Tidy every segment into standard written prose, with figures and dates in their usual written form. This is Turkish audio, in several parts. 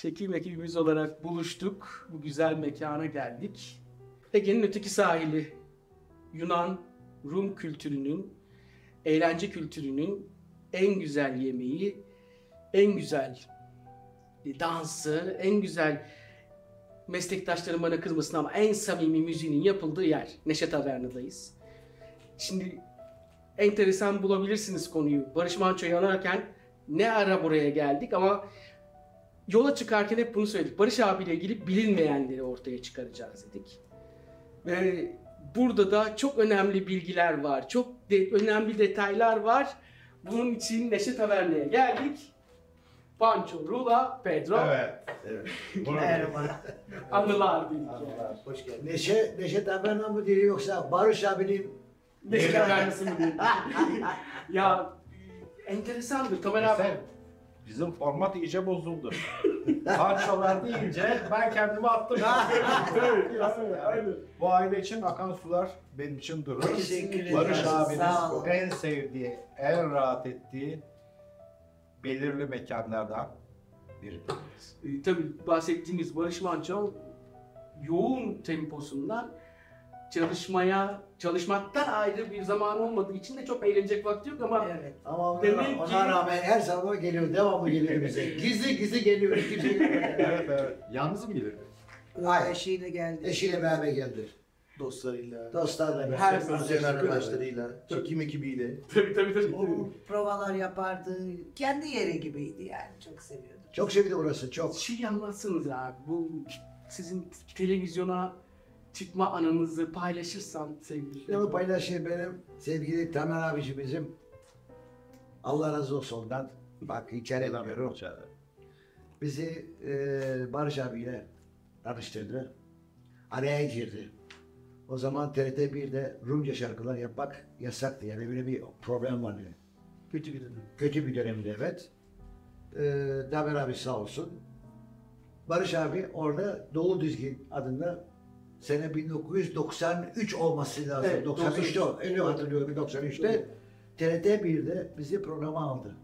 Çekim ekibimiz olarak buluştuk. Bu güzel mekana geldik. Ege'nin öteki sahili, Yunan, Rum kültürünün, eğlence kültürünün en güzel yemeği, en güzel dansı, en güzel meslektaşlarım bana kızmasın ama en samimi müziğinin yapıldığı yer. Neşe Taverna'dayız. Şimdi enteresan bulabilirsiniz konuyu. Barış Manço'yu anarken ne ara buraya geldik ama yola çıkarken hep bunu söyledik. Barış abiyle ilgili bilinmeyenleri ortaya çıkaracağız dedik. Ve burada da çok önemli bilgiler var. Çok önemli detaylar var. Bunun için Neşe Taverna'ya geldik. Pancho, Rula, Pedro. Evet. Merhaba. Anılar bilgi. Hoş geldin. Neşe Taverna mı diyor yoksa Barış abinin Neşe Taverna'sı mı diyeyim? Ya enteresandır. Tamer abi. Sen, bizim format iyice bozuldu. Parçalar deyince ben kendimi attım. Aynen. Bu aile için akan sular benim için durur. Teşekkür ederim. Barış Sağ abiniz olun. en sevdiği, en rahat ettiği belirli mekanlardan biri. Tabii bahsettiğimiz Barış Manço yoğun temposundan çalışmaktan ayrı bir zaman olmadığı için de çok eğlenecek vakti yok ama Evet. Ama Demek ona ki- rağmen her sabah geliyor, devamlı geliyor bize. Gizli geliyor, kimse gelmedi. Evet. Yalnız mı gelirdi? Hayır, Eşiyle geldi. eşiyle beraber geldi. Dostlarıyla, Dostlarla beraber. Her müzisyen arkadaşlarıyla, çekim ekibiyle. tabii. O provalar yapardı. Kendi yeri gibiydi yani. Çok seviyordu. Çok sevdi orası, çok. Şey anlatsınız abi, bu sizin televizyona çıkma anınızı paylaşırsan sevgili. Bunu paylaşayım benim sevgili Tamer abici bizim. Allah razı olsun ondan. Bak hikaye yapıyorum. Bizi Barış abiyle tanıştırdı. Araya girdi. O zaman TRT 1'de Rumca şarkılar yapmak yasaktı. Yani böyle bir problem vardı. Kötü bir dönem. Kötü bir dönemde evet. Tamer abi sağ olsun. Barış abi orada Doğu Dizgin adında sene 1993 olması lazım. Evet, 93'te o. Öyle hatırlıyorum 93'te. TRT 1'de bizi programa aldı.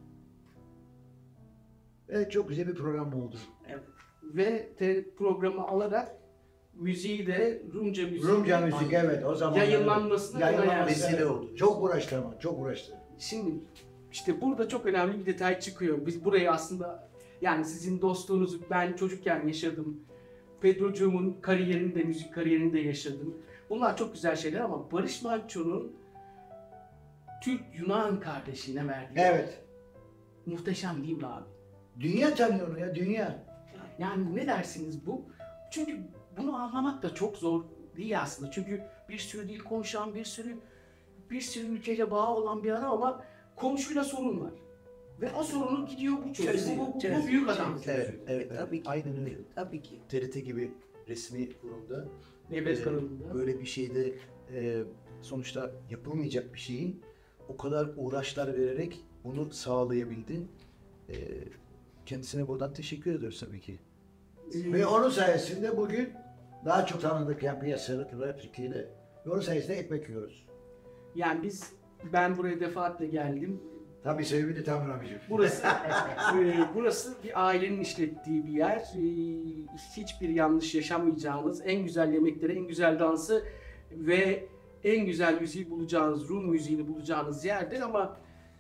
Evet çok güzel bir program oldu. Evet. Ve programı alarak müziği de Rumca müzik. Rumca müzik evet o zaman. Yayınlanmasına vesile oldu. Çok uğraştı ama çok uğraştı. Şimdi işte burada çok önemli bir detay çıkıyor. Biz burayı aslında yani sizin dostluğunuzu ben çocukken yaşadım. Pedro'cuğumun kariyerini de müzik kariyerini de yaşadım. Bunlar çok güzel şeyler ama Barış Manço'nun Türk-Yunan kardeşine verdiği Evet. muhteşem değil mi abi? Dünya tanıyor ya dünya. Yani ne dersiniz bu? Çünkü bunu anlamak da çok zor değil aslında. Çünkü bir sürü dil konuşan, bir sürü ülkeyle bağı olan bir adam ama komşuyla sorun var. Ve o sorunu gidiyor bu çözüyor. Bu büyük adam. Evet. Tabii ki. Aynen öyle. Tabii ki. TRT gibi resmi kurumda Nefes kanalında. böyle bir şeyde sonuçta yapılmayacak bir şeyin o kadar uğraşlar vererek bunu sağlayabildi. Kendisine buradan teşekkür ediyoruz tabii ki. Ve onun sayesinde bugün daha çok tanındık yani piyasada Türkiye'de. Ve onun sayesinde ekmek yiyoruz. Yani ben buraya defaatle geldim. Tabii sevgili Tamer abicim. Burası bir ailenin işlettiği bir yer. Hiçbir yanlış yaşamayacağınız, en güzel yemekleri, en güzel dansı ve en güzel müziği bulacağınız, Rum müziğini bulacağınız yerdir ama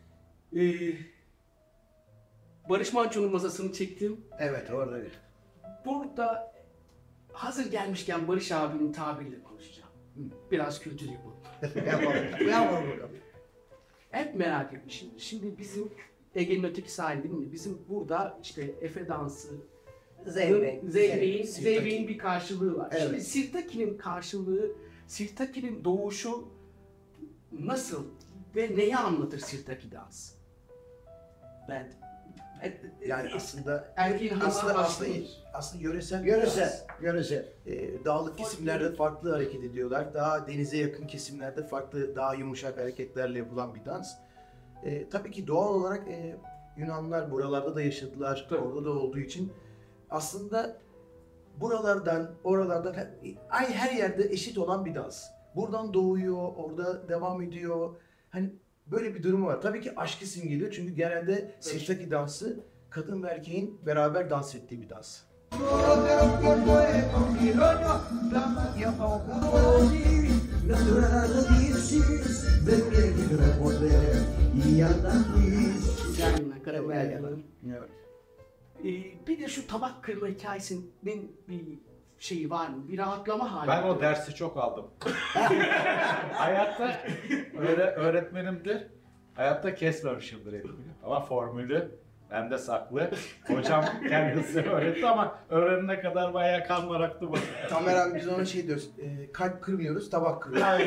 Barış Manço'nun masasını çektim. Evet orada. Burada hazır gelmişken Barış abinin tabiriyle konuşacağım. Biraz kültürlü bu. Yapalım bakalım. Hep merak etmişim. Şimdi bizim Ege'nin öteki sahili değil mi? Bizim burada işte Efe dansı, Zeybek. Zeybek'in bir karşılığı var. Evet. Şimdi Sirtaki'nin karşılığı, Sirtaki'nin doğuşu nasıl ve neyi anlatır Sirtaki dans? Ben. Yani aslında Erkeğin aslında hamuruna aslında, başlayır. aslında yöresel bir Yöresel, dans. yöresel. Dağlık kesimlerde farklı hareket ediyorlar. Daha denize yakın kesimlerde farklı, daha yumuşak hareketlerle yapılan bir dans. Tabii ki doğal olarak Yunanlılar buralarda da yaşadılar, Tabii. orada da olduğu için aslında buralardan, oralardan her yerde eşit olan bir dans. Buradan doğuyor, orada devam ediyor. Hani böyle bir durum var. Tabii ki aşkı simgeliyor çünkü genelde Sirtaki dansı kadın ve erkeğin beraber dans ettiği bir dans. Güzel günler, karamel yalan. Evet. Bir de şu tabak kırma hikayesinin bir şeyi var mı? Bir rahatlama hali. Ben o dersi çok aldım. Hayatta öğretmenimdir. Hayatta kesmemişimdir elimi. Ama formülü bende saklı. Hocam kendisi öğretti ama öğrenene kadar bayağı kan bıraktı bana. Tamer abi biz ona şey diyoruz. Kalp kırmıyoruz, tabak kırıyoruz.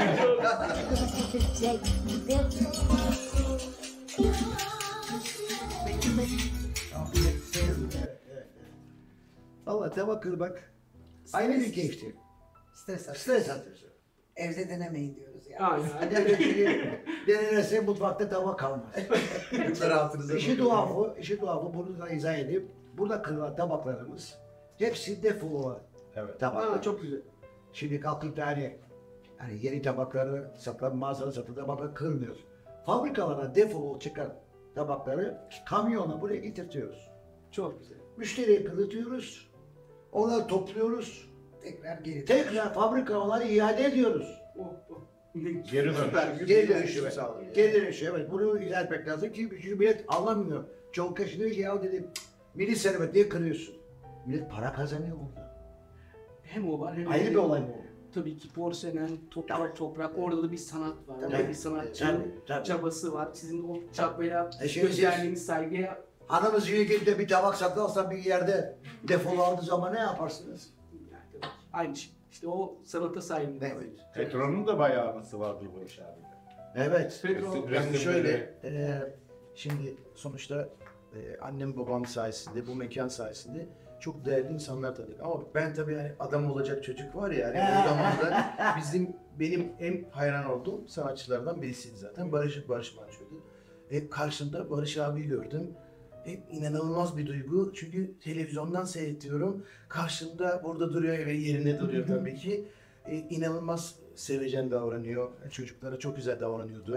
Allah tabak kırmak ayrı bir keyifti. Stres atıyor. Stres atırsın. Evde denemeyin diyoruz ya. Aynen. Denenirse mutfakta tabak kalmaz. Lütfen altınıza işi tuhafı bunu da izah edeyim. Burada kırılan tabaklarımız hepsi defolu Evet. tabaklar. Aa, çok güzel. Şimdi kalkıp da hani yeni tabakları satılan mağazada satılan tabakları kırmıyoruz. Fabrikalara defolu çıkan tabakları kamyona buraya getirtiyoruz. Çok güzel. Müşteriye kırıtıyoruz. Onları topluyoruz. Tekrar geri. Tekrar fabrikalara iade ediyoruz. Oh, oh. Ne Geri dönüş. süper. Geri dönüşü evet. sağlıyor. Geri dönüşü evet. Bunu izah etmek lazım ki çünkü millet anlamıyor. Çoğu kişi diyor ki ya dedim milli servet diye kırıyorsun. Millet para kazanıyor burada. Hem o var hem Ayrı de- bir olay bu. Tabii ki porselen, toprak. Orada da bir sanat var. Orada Tabii. bir sanatçının Tabii. çabası var. Sizin o çabaya Şimdi gösterdiğiniz saygıya Hanımız yiyip de bir tabak saklarsa bir yerde defolu aldığı zaman ne yaparsınız? yani tabii ki aynı şey. İşte o sanata saygı. Evet. Petron'un da bayağı anısı vardır Barış abiyle. Evet. Pedro, Resim- Yani şöyle, resimleri- şimdi sonuçta annem babam sayesinde, bu mekan sayesinde çok değerli insanlar tanıdık. Ama ben tabii yani adam olacak çocuk var ya, yani o zamanda benim en hayran olduğum sanatçılardan birisiydi zaten. Barış Manço'ydu. Karşımda Barış abiyi gördüm. İnanılmaz bir duygu. Çünkü televizyondan seyrediyorum. Karşımda burada duruyor ve yerine duruyor tabii ki. İnanılmaz sevecen davranıyor. Çocuklara çok güzel davranıyordu.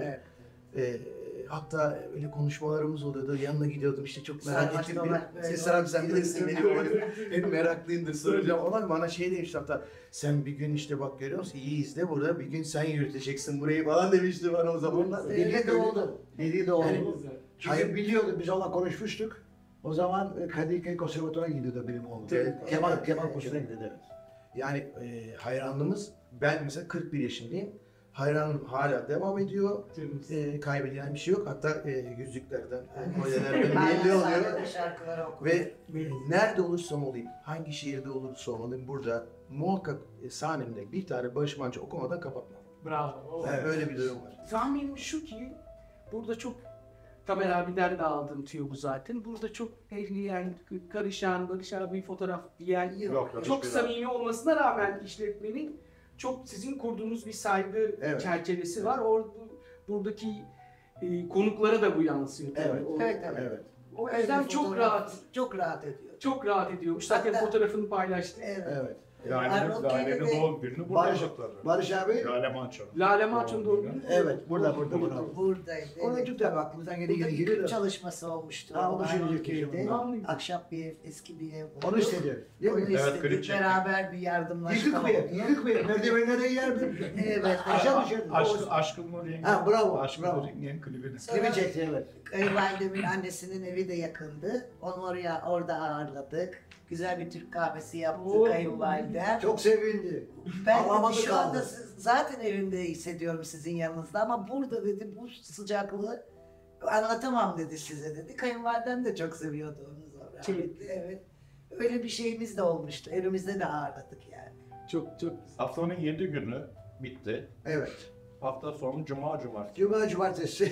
Hatta öyle konuşmalarımız oluyordu. Yanına gidiyordum işte çok merak Sarmaş ettim. baba, böyle Sen abi sen o- bilirsin benim hep meraklıyımdır soracağım. Olan bana şey demişti hatta sen bir gün işte bak görüyor musun iyi izle burada bir gün sen yürüteceksin burayı falan demişti bana o zamanlar. Dediği de oldu. Dediği de oldu. Yani- Çünkü Hayır. biliyordu biz onunla konuşmuştuk. O zaman Kadıköy Konservatuvarı'na gidiyordu benim oğlum. Evet. Kemal kursuna gidiyordu. Evet. Yani hayranlığımız ben mesela 41 yaşındayım. Hayranım hala devam ediyor. Kaybedilen bir şey yok. Hatta yüzüklerden, kolyelerden belli Hala oluyor. sahnede şarkıları okuyor. Ve nerede olursam olayım, hangi şehirde olursam olayım burada muhakkak sahnemde bir tane Barış Manço okumadan kapatmam. Bravo. Yani öyle bir durum var. Tahminim şu ki burada çok Tamer abiden de aldığım tüyo bu zaten. Burada çok yani karışan, Barış abi fotoğraf diyen Yok, çok hiçbir samimi olmasına rağmen işletmenin çok sizin kurduğunuz bir saygı Evet. çerçevesi var. Orada buradaki konuklara da bu yansıyor. tabii. Evet. O, Evet, evet. Evet. o yüzden çok Fotoğraf- rahat, Çok rahat ediyor. çok rahat ediyormuş. Zaten Hatta- fotoğrafını paylaştı. Evet. Evet. Lale'nin doğum gününü burada Barış, kutladı. Barış abi Lale Manço. Lale Maço'nun doğum günü. evet burada. Buradaydı. Ona evet. çok tabii aklımızdan Burada geri bir geliyor kült da. çalışması olmuştu. Ha, onu söyleyecek Arnavutköy'de. kişi bunlar. Ahşap bir ev, eski bir ev. Onu istedi. Değil Onu mi? Evet, istedik. klip çektik. Beraber bir yardımlaşma Yıkık bir ev. oldu. Yıkık bir ev. Merdivenlere yerdim. Evet. Aşağı düşerdim. Aşkın Nur Yengen. Ha, bravo, Aşkın bravo. Nur Yengen klibini. Kimi çekti evet. Kayınvalidemin annesinin evi de yakındı. Onu orada ağırladık. Güzel bir Türk kahvesi yaptı Oo. kayınvalidem. Çok sevindi. Ben Alamadı şu kaldı. anda zaten evimde hissediyorum sizin yanınızda ama burada dedi bu sıcaklığı anlatamam dedi size dedi. Kayınvalidem de çok seviyordu onu sonra. Kim? Evet. Öyle bir şeyimiz de olmuştu. Evimizde de ağırladık yani. Çok Haftanın 7 günü bitti. Evet. Hafta sonu cumartesi. Cumartesi.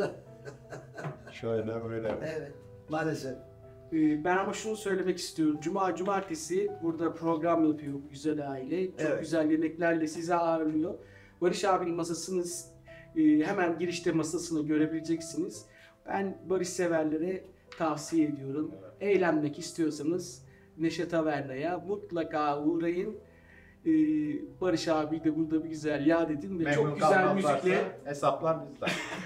Şöyle böyle. Evet. Maalesef. Ben ama şunu söylemek istiyorum. Cumartesi burada program yapıyor bu güzel aile. Çok Evet. güzel yemeklerle sizi ağırlıyor. Barış abinin masasını hemen girişte masasını görebileceksiniz. Ben Barış severlere tavsiye ediyorum. Evet. Eğlenmek istiyorsanız Neşe Taverna'ya mutlaka uğrayın. Barış abi de burada bir güzel yad edin ve Memnun çok güzel kalmazlarsa müzikle. hesaplar bizde.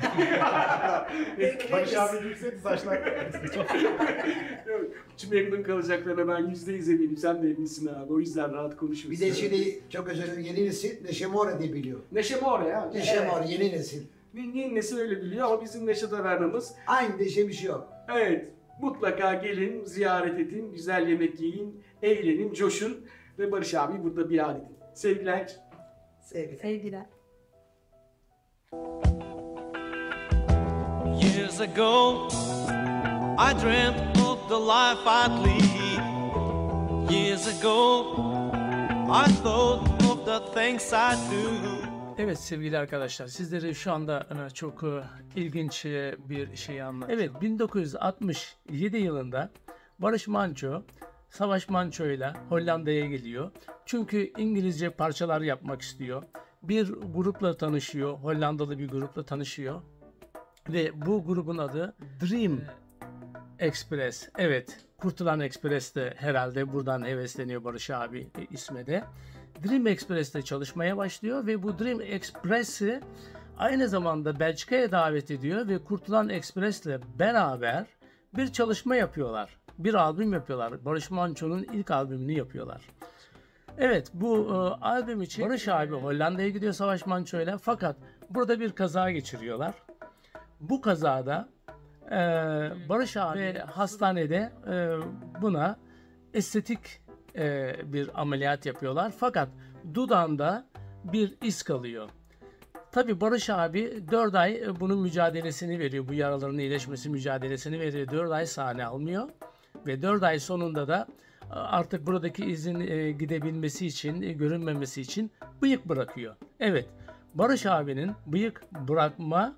Barış abi yüksek saçlar. Çünkü memnun kalacaklarına ben %100 eminim. Sen de eminsin abi. O yüzden rahat konuşuyorsun. Bir de şimdi çok özür dilerim yeni nesil Neşe More diye biliyor. Neşe More ya. Neşe More yeni nesil. Yeni nesil öyle biliyor ama bizim Neşe Taverna'mız. Aynı Neşe bir şey yok. Evet. Mutlaka gelin, ziyaret edin, güzel yemek yiyin, eğlenin, coşun ve Barış abi burada biat edin. Sevgiler. Sevgili. Sevgiler. Years ago, I dreamt of the life I'd lead. Years ago, I thought of the things I'd do. Evet sevgili arkadaşlar, sizlere şu anda çok ilginç bir şey anlatacağım. Evet, 1967 yılında Barış Manço, Savaş Manço ile Hollanda'ya geliyor. Çünkü İngilizce parçalar yapmak istiyor. Bir grupla tanışıyor, Hollandalı bir grupla tanışıyor. Ve bu grubun adı Dream Express. Evet, Kurtulan Express de herhalde buradan hevesleniyor Barış abi isme de. Dream Express'te çalışmaya başlıyor ve bu Dream Express'i aynı zamanda Belçika'ya davet ediyor ve Kurtulan Express'le beraber bir çalışma yapıyorlar. Bir albüm yapıyorlar. Barış Manço'nun ilk albümünü yapıyorlar. Evet, bu albüm için Barış abi Hollanda'ya gidiyor Savaş Manço'yla, fakat burada bir kaza geçiriyorlar. Bu kazada Barış abi hastanede buna estetik bir ameliyat yapıyorlar, fakat dudağında bir iz kalıyor. Tabi Barış abi 4 ay bunun mücadelesini veriyor, bu yaraların iyileşmesi mücadelesini veriyor, 4 ay sahne almıyor ve 4 ay sonunda da artık buradaki izin gidebilmesi için, görünmemesi için bıyık bırakıyor. Evet, Barış abinin bıyık bırakma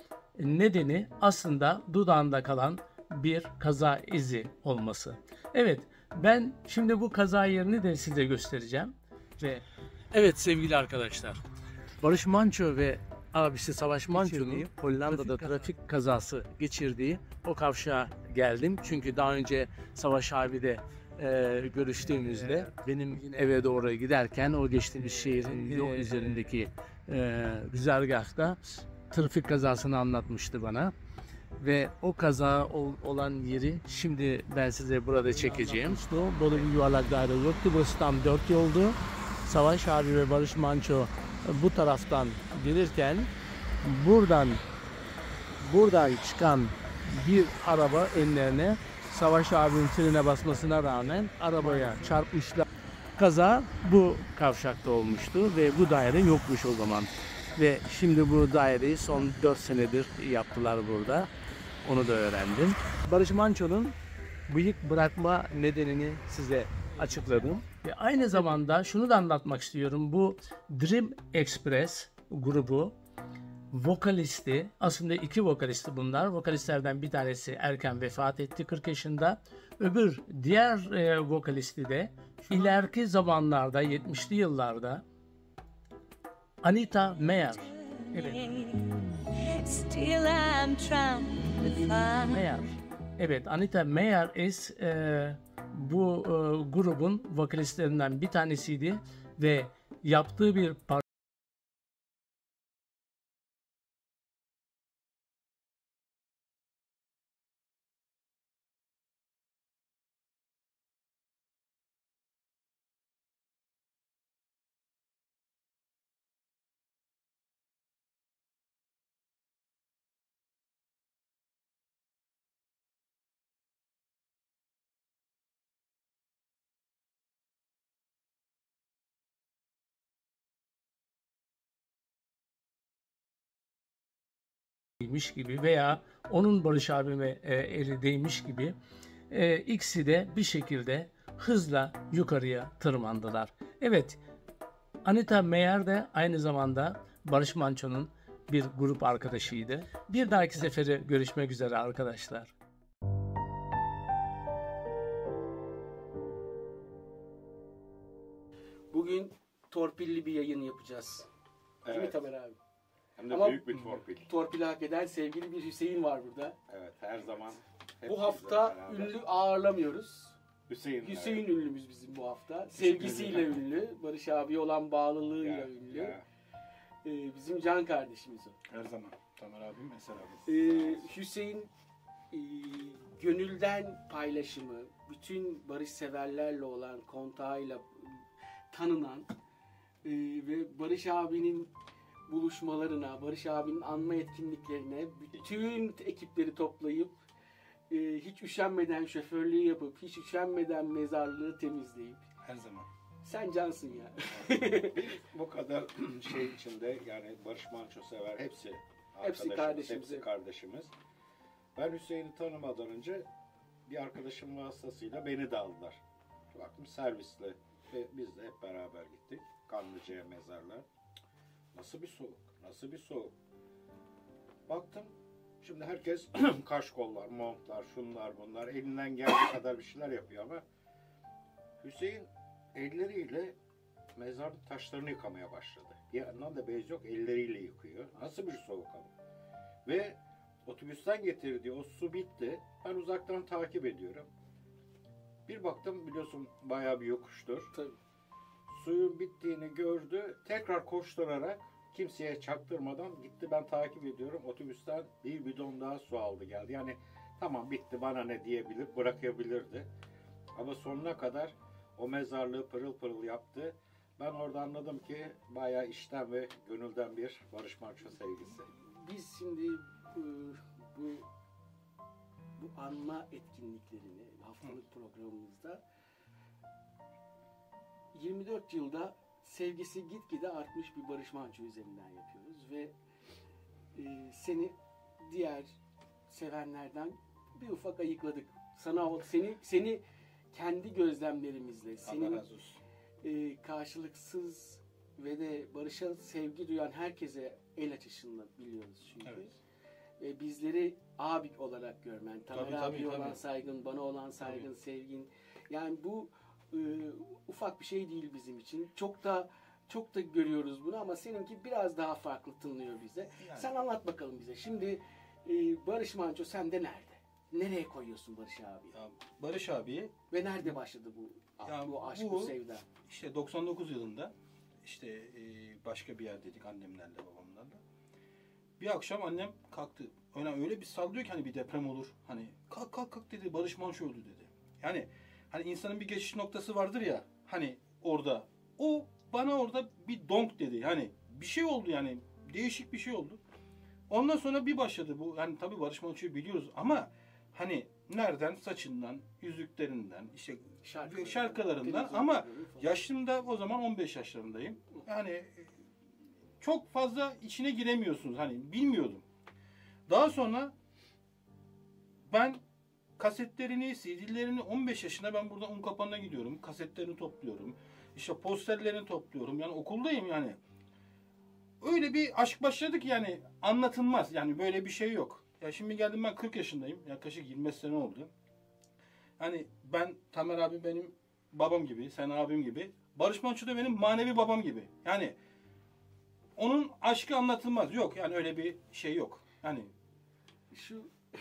nedeni aslında dudağında kalan bir kaza izi olması. Evet, ben şimdi bu kaza yerini de size göstereceğim. Ve evet sevgili arkadaşlar, Barış Manço ve abisi Savaş Manço'nun Hollanda'da trafik kazası geçirdiği o kavşağa geldim. Çünkü daha önce Savaş abi de görüştüğümüzde benim eve doğru giderken o geçtiğimiz şehrin yol üzerindeki güzergahta trafik kazasını anlatmıştı bana. Ve o kaza olan yeri şimdi ben size burada çekeceğim. Böyle bir yuvarlak daire yoktu. Burası tam 4 yoldu. Savaş abi ve Barış Manço bu taraftan gelirken buradan çıkan bir araba önlerine, Savaş abinin frene basmasına rağmen arabaya çarpmışlar. Kaza bu kavşakta olmuştu ve bu daire yokmuş o zaman. Ve şimdi bu daireyi son 4 senedir yaptılar burada. Onu da öğrendim. Barış Manço'nun bıyık bırakma nedenini size açıkladım. Ve aynı zamanda şunu da anlatmak istiyorum. Bu Dream Express grubu vokalisti, aslında 2 vokalisti bunlar. Vokalistlerden bir tanesi erken vefat etti 40 yaşında. Diğer vokalisti de ileriki zamanlarda 70'li yıllarda Anita Meyer. Evet. Still I'm trying to find. Meyer. Evet, Anita Meyer bu grubun vokalistlerinden bir tanesiydi ve yaptığı bir değmiş gibi veya onun Barış abime eli değmiş gibi ikisi de bir şekilde hızla yukarıya tırmandılar. Evet, Anita Meyer de aynı zamanda Barış Manço'nun bir grup arkadaşıydı. Bir dahaki sefere görüşmek üzere arkadaşlar. Bugün torpilli bir yayın yapacağız. Değil mi Evet. Tamer abi? Hem de Ama- büyük bir torpil. Torpili hak eden sevgili bir Hüseyin var burada. Evet, her zaman. hep Bu bizle hafta beraber. ünlü ağırlamıyoruz. Hüseyin ünlümüz bizim bu hafta. Sevgisiyle ünlü. Barış abi olan bağlılığıyla ünlü. Bizim can kardeşimiz o. Her zaman. Tamer abim, Eser abi. Hüseyin gönülden paylaşımı, bütün barışseverlerle olan kontağıyla tanınan ve Barış abinin buluşmalarına, Barış abinin anma etkinliklerine bütün ekipleri toplayıp hiç üşenmeden şoförlüğü yapıp, hiç üşenmeden mezarlığı temizleyip. Her zaman. Sen cansın ya. Bu kadar şey içinde yani Barış Manço sever hepsi kardeşimiz. Hepsi kardeşimiz. Ben Hüseyin'i tanımadan önce bir arkadaşım vasıtasıyla beni de aldılar. Baktım servisle ve biz de hep beraber gittik. Kanlıca'ya mezarlar. Nasıl bir soğuk, nasıl bir soğuk. Baktım şimdi herkes kaşkollar, montlar, şunlar bunlar elinden geldiği kadar bir şeyler yapıyor ama Hüseyin elleriyle mezarın taşlarını yıkamaya başladı. Bir yandan da bez yok, elleriyle yıkıyor. Nasıl bir soğuk ama. Ve otobüsten getirdiği o su bitti. Ben uzaktan takip ediyorum. Bir baktım biliyorsun bayağı bir yokuştur. Tabii. Suyun bittiğini gördü. Tekrar koşturarak kimseye çaktırmadan gitti. Ben takip ediyorum. Otobüsten bir bidon daha su aldı geldi. Yani tamam bitti bana ne diyebilir, bırakabilirdi. Ama sonuna kadar o mezarlığı pırıl pırıl yaptı. Ben orada anladım ki bayağı içten ve gönülden bir Barış Manço sevgisi. Biz şimdi bu anma etkinliklerini haftalık programımızda 24 yılda sevgisi gitgide artmış bir Barış Manço üzerinden yapıyoruz ve seni diğer sevenlerden bir ufak ayıkladık. Seni kendi gözlemlerimizle, senin karşılıksız ve de Barış'a sevgi duyan herkese el açışınla biliyoruz çünkü. Evet. Ve bizleri abi olarak görmen, Tamer abi olan saygın, bana olan saygın, sevgin. Yani bu ufak bir şey değil bizim için. Çok da görüyoruz bunu ama seninki biraz daha farklı tınlıyor bize. Yani. Sen anlat bakalım bize. Şimdi Barış Manço sende nerede? Nereye koyuyorsun Barış abi? Ya Barış abi ve nerede başladı bu aşk, bu sevda? İşte 99 yılında işte başka bir yerdeydik annemlerle babamlarla. Bir akşam annem kalktı. Öyle bir sallıyor ki hani bir deprem olur. Hani kalk dedi, Barış Manço öldü dedi. Yani hani insanın bir geçiş noktası vardır ya hani orada. O bana orada bir donk dedi. Hani bir şey oldu yani. Değişik bir şey oldu. Ondan sonra bir başladı bu. Yani tabii Barış Manço'yu biliyoruz ama hani nereden? Saçından, yüzüklerinden, işte şarkılarından ama yaşım da o zaman 15 yaşlarındayım. Yani çok fazla içine giremiyorsunuz. Hani bilmiyordum. Daha sonra ben kasetlerini, CD'lerini 15 yaşına ben burada Unkapanı'na gidiyorum. Kasetlerini topluyorum. İşte posterlerini topluyorum. Yani okuldayım yani. Öyle bir aşk başladı ki yani anlatılmaz. Yani böyle bir şey yok. Ya şimdi geldim ben 40 yaşındayım. Yaklaşık 25 sene oldu. Hani ben, Tamer abi benim babam gibi, sen abim gibi. Barış Manço da benim manevi babam gibi. Yani onun aşkı anlatılmaz. Yok yani öyle bir şey yok. Yani şu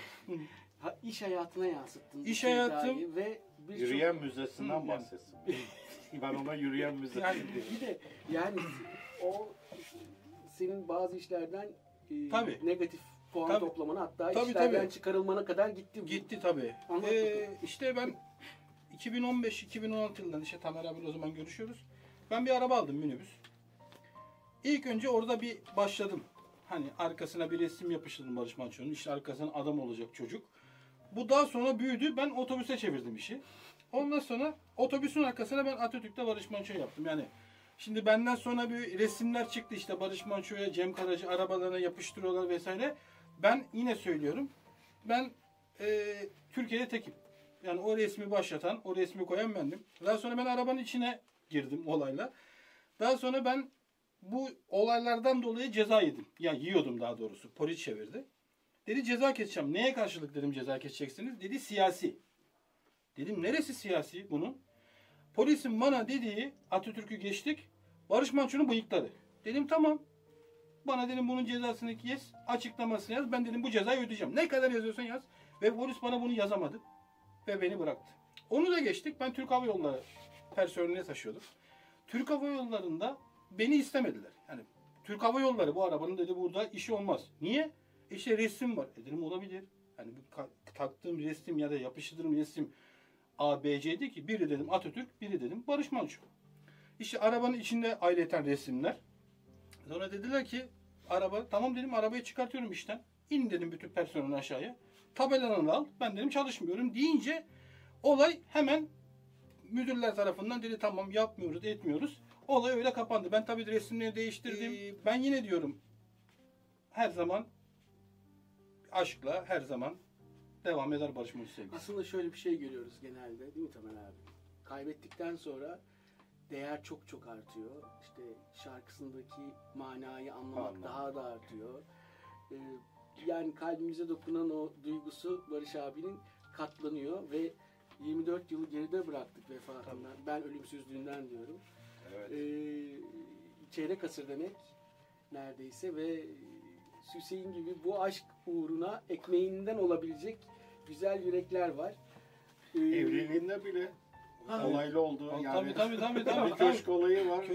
iş hayatına yansıttın. İş hayatım ve yürüyen müzesinden bahsetsin. Ben ona yürüyen müze. Yani bir de yani o senin bazı işlerden negatif puan toplamana hatta işlerden çıkarılmana kadar gitti bu. Gitti tabii. İşte ben 2015-2016 yılından işte Tamer abiyle o zaman görüşüyoruz. Ben bir araba aldım, minibüs. İlk önce orada bir başladım. Hani arkasına bir resim yapıştırdım Barış Manço'nun. İşte arkasına adam olacak çocuk. Bu daha sonra büyüdü. Ben otobüse çevirdim işi. Ondan sonra otobüsün arkasına ben Atatürk'te Barış Manço yaptım. Yani şimdi benden sonra bir resimler çıktı işte Barış Manço'ya Cem Karaca arabalarına yapıştırıyorlar vesaire. Ben yine söylüyorum. Ben Türkiye'de tekim. Yani o resmi başlatan, o resmi koyan bendim. Daha sonra ben arabanın içine girdim olayla. Daha sonra ben bu olaylardan dolayı ceza yedim. Yani yiyordum daha doğrusu. Polis çevirdi. Dedi ceza keseceğim. Neye karşılık dedim ceza keseceksiniz? Dedi siyasi. Dedim neresi siyasi bunun? Polisin bana dediği Atatürk'ü geçtik. Barış Manço'nun bıyıkları. Dedim tamam. Bana dedim bunun cezasını yaz. Açıklamasını yaz. Ben dedim bu cezayı ödeyeceğim. Ne kadar yazıyorsan yaz. Ve polis bana bunu yazamadı. Ve beni bıraktı. Onu da geçtik. Ben Türk Hava Yolları personeline taşıyordum. Türk Hava Yolları'nda beni istemediler. Yani Türk Hava Yolları bu arabanın dedi burada işi olmaz. Niye? İşte resim var. Dedim olabilir. Yani taktığım resim ya da yapıştırdığım resim A, B, C'di ki biri dedim Atatürk, biri dedim Barış Manço. İşte arabanın içinde ayrıca resimler. Sonra dediler ki araba, tamam dedim arabayı çıkartıyorum işten. İn dedim bütün personeli aşağıya. Tabelanı al. Ben dedim çalışmıyorum deyince olay hemen müdürler tarafından dedi tamam yapmıyoruz, etmiyoruz. Olay öyle kapandı. Ben tabii resimleri değiştirdim. Ben yine diyorum her zaman aşkla her zaman devam eder Barış Manço sevgisi. Aslında şöyle bir şey görüyoruz genelde değil mi Tamer abi? Kaybettikten sonra değer çok çok artıyor. İşte şarkısındaki manayı anlamak daha da artıyor. Yani kalbimize dokunan o duygusu Barış abinin katlanıyor ve 24 yılı geride bıraktık vefatından. Tabii. Ben ölümsüzlüğünden diyorum. Evet. Çeyrek asır demek neredeyse ve Hüseyin gibi bu aşk uğruna ekmeğinden olabilecek güzel yürekler var. Evliliğinde bile olaylı oldu. Yani Tabii. Bir köşk olayı var.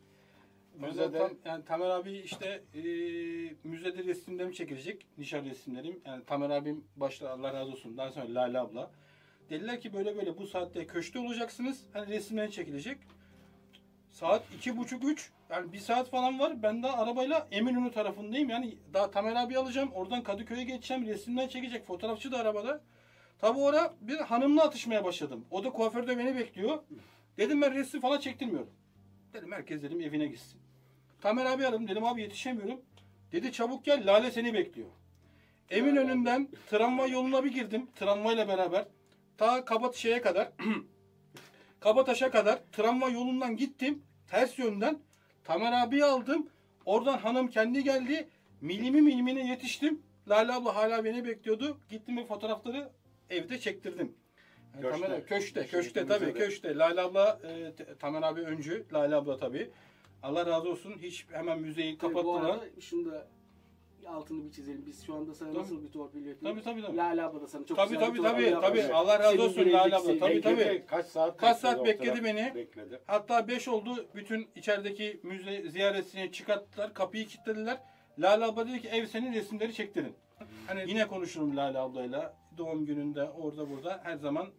Müzede yani Tamer abi işte müzede resimlerim çekilecek. Nişan resimlerim. Yani Tamer abim başta Allah razı olsun. Daha sonra Lale abla. Dediler ki böyle bu saatte köşkte olacaksınız. Hani resimleri çekilecek. Saat 2.30-3. Yani bir saat falan var. Ben daha arabayla Eminönü tarafındayım. Yani daha Tamer abi alacağım. Oradan Kadıköy'e geçeceğim. Resimler çekecek. Fotoğrafçı da arabada. Tabi orada bir hanımla atışmaya başladım. O da kuaförde beni bekliyor. Dedim ben resim falan çektirmiyorum. Dedim herkes dedim evine gitsin. Tamer abi aradım. Dedim abi yetişemiyorum. Dedi çabuk gel Lale seni bekliyor. Eminönü'nden tramvay yoluna bir girdim. Tramvayla beraber. Ta Kabataş'a kadar. Kabataş'a kadar tramvay yolundan gittim. Ters yönden. Tamer abiyi aldım. Oradan hanım kendi geldi. Milimine yetiştim. Lale abla hala beni bekliyordu. Gittim ve fotoğrafları evde çektirdim. Yani köşkte tabii köşkte. Lale abla, Tamer abi öncü. Lale abla tabii. Allah razı olsun. Hiç hemen müzeyi kapattılar. Bu arada şunu da altını bir çizelim. Biz şu anda sana nasıl bir torpil yapıyoruz? Tabii. Lale abla da sana çok güzel bir torpil yapmış. Allah razı olsun Lale abla. Tabii. Kaç saat bekledi beni. Bekledi. Hatta 5 oldu. Bütün içerideki müze ziyaretini çıkarttılar. Kapıyı kilitlediler. Lale abla dedi ki ev senin resimleri çektirin. Hani yine konuşurum Lale ablayla. Doğum gününde orada burada her zaman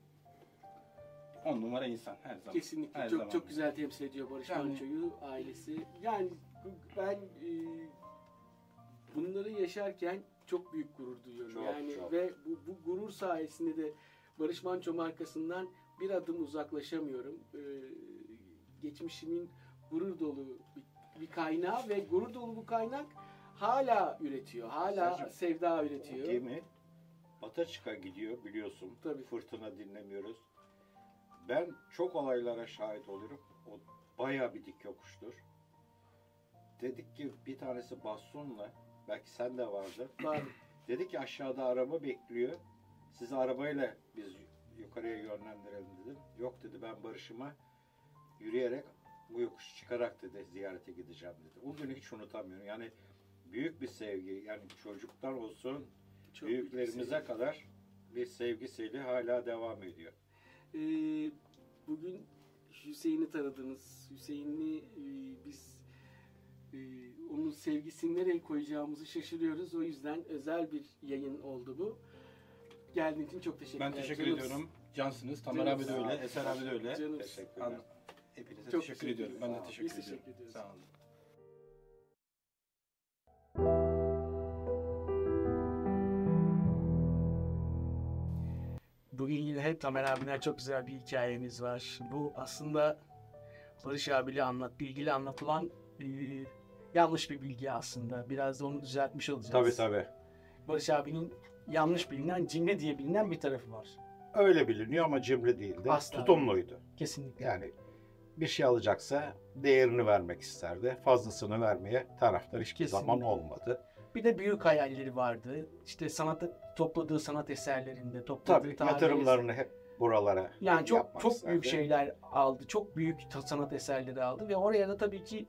10 numara insan her zaman. Kesinlikle her çok zaman. çok güzel temsil ediyor Barış Yani- Manço'yu, ailesi. Yani ben bunları yaşarken çok büyük gurur duyuyorum. Çok. Ve bu gurur sayesinde de Barış Manço markasından bir adım uzaklaşamıyorum. Geçmişimin gurur dolu bir kaynağı ve gurur dolu bu kaynak hala üretiyor. Hala Sercim, sevda üretiyor. Gemi Bataçık'a gidiyor biliyorsun. Tabii. Fırtına dinlemiyoruz. Ben çok olaylara şahit oluyorum. O bayağı bir dik yokuştur. Dedik ki bir tanesi bastonla, belki sen de vardı. Var. Dedi ki aşağıda araba bekliyor. Sizi arabayla biz yukarıya yönlendirelim dedim. Yok dedi ben Barış'ıma yürüyerek bu yokuşu çıkarak dedi ziyarete gideceğim dedi. O günü hiç unutamıyorum. Yani büyük bir sevgi. Yani çocuktan olsun Çok büyüklerimize büyük bir kadar bir sevgisiyle hala devam ediyor. Bugün Hüseyin'i tanıdınız. Hüseyin'i biz onun sevgisini nereye koyacağımızı şaşırıyoruz. O yüzden özel bir yayın oldu bu. Geldiğin için çok teşekkürler. Ben teşekkür Canımız. ediyorum. Cansınız. Tamer Canımız. abi de öyle. Eser abi de öyle. Canımız. Teşekkürler. Hepinize Çok teşekkür ediyorum. Ben de Biz teşekkür ediyorum. teşekkür ediyoruz. Sağ olun. Bugün yine hep Tamer abimle çok güzel bir hikayemiz var. Bu aslında Barış abiyle bilgiyle anlatılan yanlış bir bilgi aslında. Biraz da onu düzeltmiş olacağız. Tabii. Barış abinin yanlış bilinen, cimri diye bilinen bir tarafı var. Öyle biliniyor ama cimri değildi. Asla. Tutumluydu. Kesinlikle. Yani bir şey alacaksa değerini vermek isterdi. Fazlasını vermeye taraftar hiçbir Kesinlikle. zaman olmadı. Bir de büyük hayalleri vardı. İşte topladığı sanat eserlerinde, topladığı Tabii tarihi yatırımlarını hep buralara yani çok yapmak çok isterdi. büyük şeyler aldı. Çok büyük sanat eserleri aldı ve oraya da tabii ki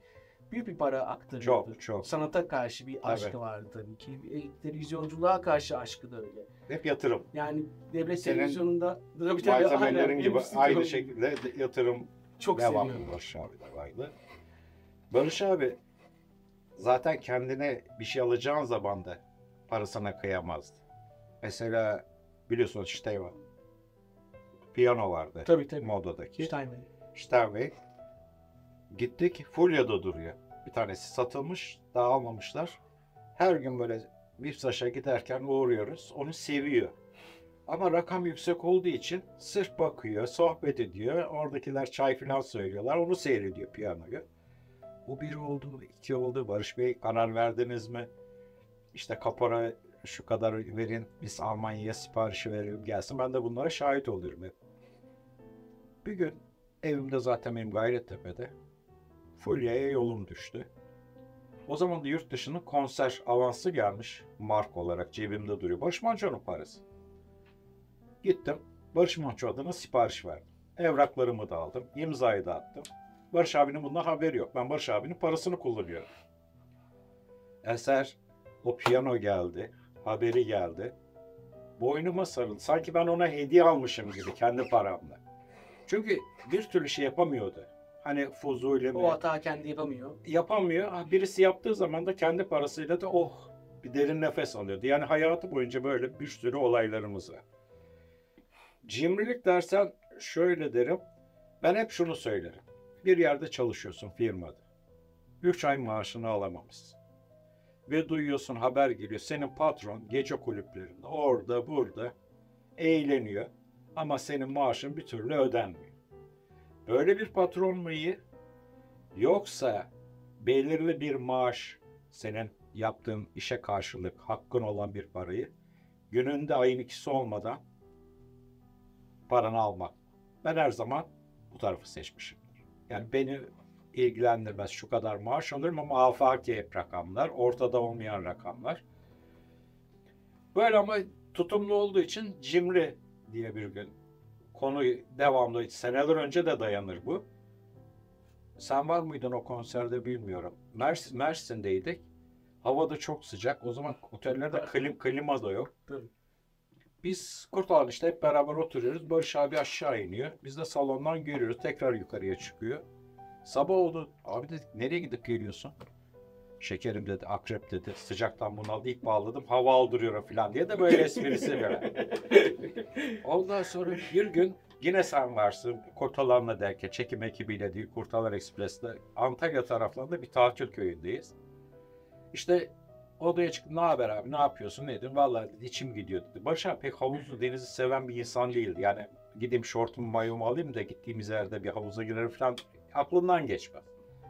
büyük bir para aktarıyordu. Çok, çok. Sanata karşı bir aşkı Tabii. vardı tabii ki. Televizyonculuğa karşı aşkı da öyle. Hep yatırım. Yani devlet Senin televizyonunda Malzemelerin aynen, gibi benim aynı stüdyom şekilde yatırım çok devamlı seviyorum. Barış abi de vardı. Barış abi zaten kendine bir şey alacağın zaman da parasına kıyamazdı. Mesela biliyorsunuz Steinway. Piyano vardı. Tabii. Modadaki. Steinway. Steinway. Gittik Fulya'da duruyor. Bir tanesi satılmış, daha almamışlar. Her gün böyle Vipsaş'a giderken uğruyoruz. Onu seviyor. Ama rakam yüksek olduğu için sırf bakıyor, sohbet ediyor. Oradakiler çay falan söylüyorlar. Onu seyrediyor piyanoyu. Bu bir oldu, iki oldu. Barış Bey karar verdiniz mi? İşte kapora şu kadar verin. Biz Almanya'ya siparişi verelim gelsin. Ben de bunlara şahit oluyorum hep. Bir gün evimde zaten benim Gayrettepe'de Fulya'ya yolum düştü. O zaman da yurt dışının konser avansı gelmiş. Mark olarak cebimde duruyor. Barış Manço'nun parası. Gittim. Barış Manço adına sipariş verdim. Evraklarımı da aldım. İmzayı da attım. Barış abinin bundan haberi yok. Ben Barış abinin parasını kullanıyorum. Eser o piyano geldi. Haberi geldi. Boynuma sarıldı. Sanki ben ona hediye almışım gibi kendi paramla. Çünkü bir türlü şey yapamıyordu. Hani Fuzuli mi? O hata kendi yapamıyor. Yapamıyor. Birisi yaptığı zaman da kendi parasıyla da bir derin nefes alıyordu. Yani hayatı boyunca böyle bir sürü olaylarımız var. Cimrilik dersen şöyle derim. Ben hep şunu söylerim. Bir yerde çalışıyorsun firmada. 3 ay maaşını alamamışsın. Ve duyuyorsun haber geliyor. Senin patron gece kulüplerinde orada burada eğleniyor. Ama senin maaşın bir türlü ödenmiyor. Böyle bir patron mu iyi? Yoksa belirli bir maaş senin yaptığın işe karşılık hakkın olan bir parayı gününde ayın ikisi olmadan paranı almak. Ben her zaman bu tarafı seçmişimdir. Yani beni ilgilendirmez şu kadar maaş alırım ama afaki hep rakamlar, ortada olmayan rakamlar. Böyle ama tutumlu olduğu için cimri diye bir gün konu devamlı seneler önce de dayanır bu. Sen var mıydın o konserde bilmiyorum. Mersin'deydik. Hava da çok sıcak. O zaman otellerde klima da yok. Biz Kurtalan işte hep beraber oturuyoruz. Barış abi aşağı iniyor. Biz de salondan görüyoruz. Tekrar yukarıya çıkıyor. Sabah oldu. Abi dedik nereye gidip geliyorsun? Şekerim dedi, akrep dedi. Sıcaktan bunaldı. İlk bağladım. Hava aldırıyorum falan diye de böyle esprisi böyle. Ondan sonra bir gün yine sen varsın. Kurtalan'la derken çekim ekibiyle değil Kurtalan Ekspres'te Antalya taraflarında bir tatil köyündeyiz. İşte odaya çıktım. Ne haber abi? Ne yapıyorsun? Ne dedim? Vallahi dedi, içim gidiyor dedi. Barış abi pek havuzlu denizi seven bir insan değildi. Yani gideyim şortumu mayomu alayım da gittiğimiz yerde bir havuza girerim falan aklından geçmez.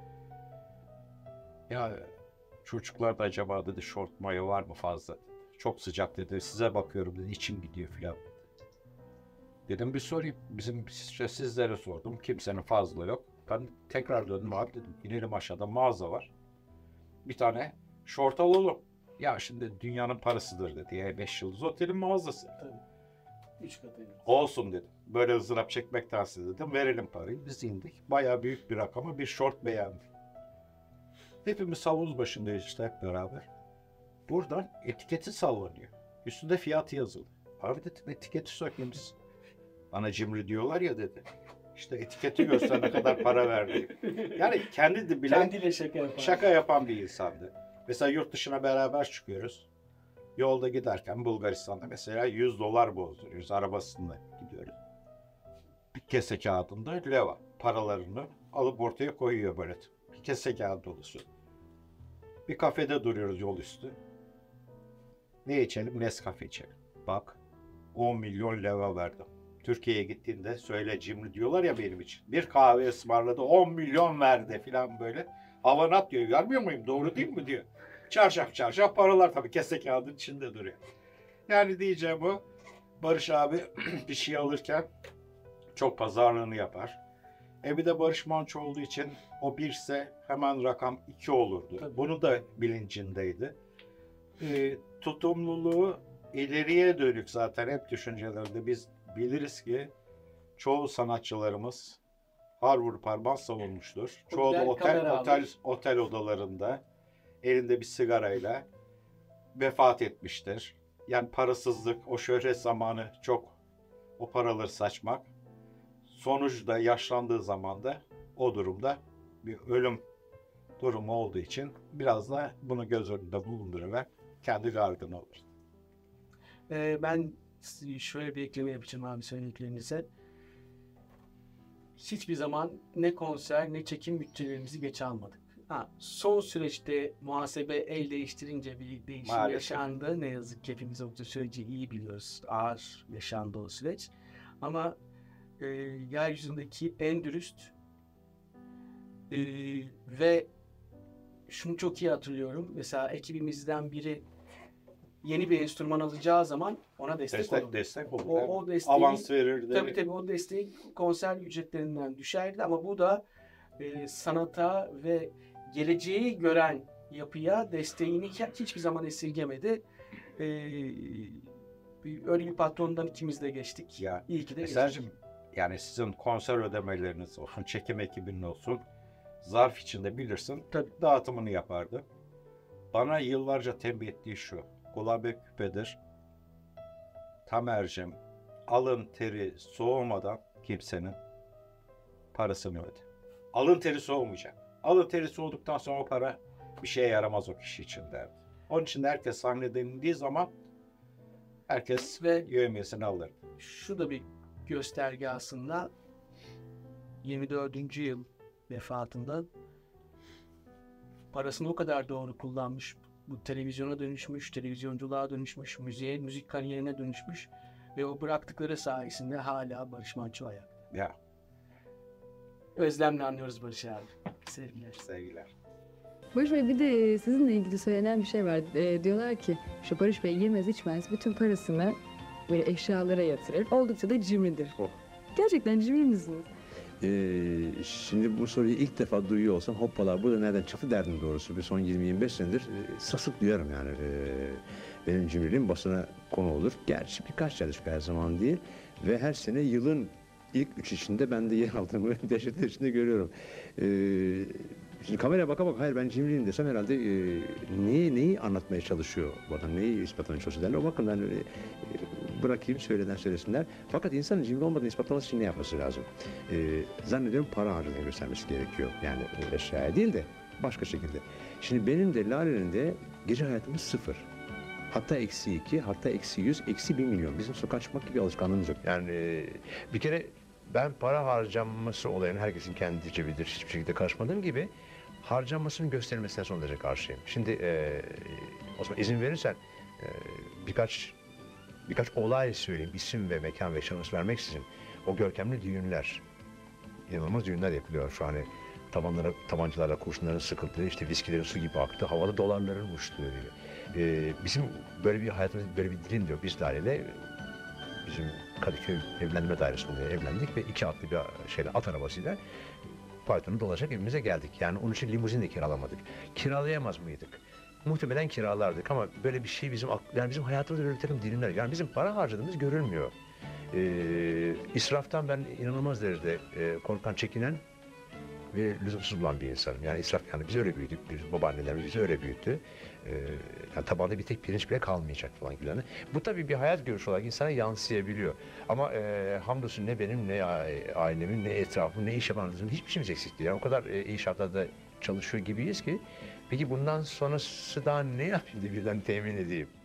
Ya çocuklar da acaba dedi şort mayo var mı fazla? Çok sıcak dedi. Size bakıyorum dedi. İçim gidiyor falan. Dedim bir sorayım. Bizim sizlere sordum. Kimsenin fazla yok. Ben tekrar döndüm abi dedim. İnelim aşağıda mağaza var. Bir tane şort alalım. Ya şimdi dünyanın parasıdır dedi. Ya 5 yıldız otelin mağazası. Tabii. 3 katı. Olsun dedim. Böyle ızdırap çekmektense dedim. Verelim parayı. Biz indik. Bayağı büyük bir rakama bir şort beğendik. Hepimiz havuz başındayız işte hep beraber. Buradan etiketi sallanıyor. Üstünde fiyatı yazılı. Abi dedim etiketi sökmemişsin. Bana cimri diyorlar ya dedi. İşte etiketi göster ne kadar para verdi. Yani kendi de bilen Kendiyle şaka yapan bir insandı. Mesela yurt dışına beraber çıkıyoruz. Yolda giderken Bulgaristan'da mesela $100 bozduruyoruz. Arabasında gidiyoruz. Bir kese kağıdında leva paralarını alıp ortaya koyuyor böyle. Bir kese kağıdı dolusu. Bir kafede duruyoruz yol üstü. Ne içelim? Nescafe içelim. Bak 10 milyon leva verdim. Türkiye'ye gittiğinde söyle cimri diyorlar ya benim için. Bir kahve ısmarladı 10 milyon verdi falan böyle. Havanat diyor. Görmüyor muyum? Doğru değil mi diyor. Çarşaf paralar tabii kese kağıdın içinde duruyor. Yani diyeceğim o. Barış abi bir şey alırken çok pazarlığını yapar. Bir de Barış Manço olduğu için o birse hemen rakam 2 olurdu. Tabii. Bunu da bilincindeydi. Tutumluluğu ileriye dönük zaten hep düşüncelerinde biz biliriz ki çoğu sanatçılarımız har vurup harman savunmuştur. Çoğu da otel odalarında elinde bir sigarayla vefat etmiştir. Yani parasızlık, o şöhret zamanı çok o paraları saçmak. Sonuçta yaşlandığı zaman da o durumda bir ölüm durumu olduğu için biraz da bunu göz önünde bulundurarak kendi gardını alır. Ben şöyle bir ekleme yapacağım abi söylediklerinize. Hiçbir zaman ne konser ne çekim bütçelerimizi geç almadık. Son süreçte muhasebe el değiştirince bir değişim Maalesef yaşandı. Ne yazık ki hepimiz o süreci iyi biliyoruz. Ağır yaşandı o süreç. Ama yeryüzündeki en dürüst ve şunu çok iyi hatırlıyorum. Mesela ekibimizden biri yeni bir enstrüman alacağı zaman ona destek olur. Destek olur. O desteği, avans verirdi. Tabii o desteği konser ücretlerinden düşerdi ama bu da sanata ve geleceği gören yapıya desteğini hiçbir zaman esirgemedi. Öyle bir patrondan ikimiz de geçtik. Ya, İyi ki de Eser'cim, geçtik. yani sizin konser ödemeleriniz olsun, çekim ekibinin olsun, zarf içinde bilirsin, dağıtımını yapardı. Bana yıllarca tembih ettiği şu, kulağıma küpedir, Tamer'cim, alın teri soğumadan kimsenin parasını öde. Alın teri soğumayacak. Alın teri soğuduktan sonra o para bir şeye yaramaz o kişi için derdi. Onun için de herkes sahnede indiği zaman herkes ve yevmiyesini alır. Şu da bir gösterge aslında. 24. yıl vefatında parasını o kadar doğru kullanmış. Bu televizyona dönüşmüş, televizyonculuğa dönüşmüş, müzik kariyerine dönüşmüş ve o bıraktıkları sayesinde hala Barış Manço ayakta. Ya. Özlemle anlıyoruz Barış abi. Sevgiler. Sevgiler. Barış Bey bir de sizinle ilgili söylenen bir şey var. Diyorlar ki şu Barış Bey yemez içmez bütün parasını böyle eşyalara yatırır. Oldukça da cimridir. Gerçekten cimri misiniz? Şimdi bu soruyu ilk defa duyuyor olsam hoppala bu da nereden çıktı derdim doğrusu. Bir son 20-25 senedir sık sık duyarım yani. Benim cimriliğim basına konu olur. Gerçi birkaç yerde her zaman değil. Ve her sene yılın ilk 3 içinde ben de yer aldığımı dehşetler içinde görüyorum. Şimdi kameraya baka bak hayır ben cimriyim desem herhalde neyi anlatmaya çalışıyor bu adam, neyi ispatlamaya çalışıyor derler. O bakın ben bırakayım söylesinler. Fakat insanın cimri olmadığını ispatlaması için ne yapması lazım? Zannediyorum para harcadığını göstermesi gerekiyor. Yani eşyaya değil de başka şekilde. Şimdi benim de Lale'nin de gece hayatımız 0. Hatta -2, hatta -100, -1 milyon. Bizim sokağa çıkmak gibi alışkanlığımız yok. Yani bir kere ben para harcanması olayını herkesin kendi cebidir. Hiçbir şekilde karışmadığım gibi harcanmasının gösterilmesine son derece karşıyım. Şimdi o zaman izin verirsen birkaç olay söyleyeyim. İsim ve mekan ve şahıs vermeksizin. O görkemli düğünler, inanılmaz düğünler yapılıyor şu an. Tabanlara, tabancalarla kurşunların sıkıldığı, işte viskilerin su gibi aktığı, havada dolarların uçtuğu gibi. Bizim böyle bir hayatımız, böyle bir dilim diyor. Biz daireyle bizim Kadıköy evlenme dairesinde evlendik ve 2 atlı bir at arabasıyla faytonu dolaşarak evimize geldik. Yani onun için limuzin de kiralamadık. Kiralayamaz mıydık? Muhtemelen kiralardık ama böyle bir şey bizim hayatımızda böyle bir takım dilimler. Yani bizim para harcadığımız görülmüyor. İsraftan ben inanılmaz derecede korkan, çekinen ve lüzumsuz bulan bir insanım. Yani israf, yani biz öyle büyüdük, babaannelerimiz bizi öyle büyüttü. Yani tabanda bir tek pirinç bile kalmayacak falan gibi. Bu tabii bir hayat görüşü olarak insana yansıyabiliyor. Ama hamdolsun ne benim, ne ailemin, ne etrafım, ne iş yapan hiçbir şeyimiz eksik değil. Yani o kadar iyi şartlarda çalışıyor gibiyiz ki, peki bundan sonrası daha ne yapayım diye birden temin edeyim.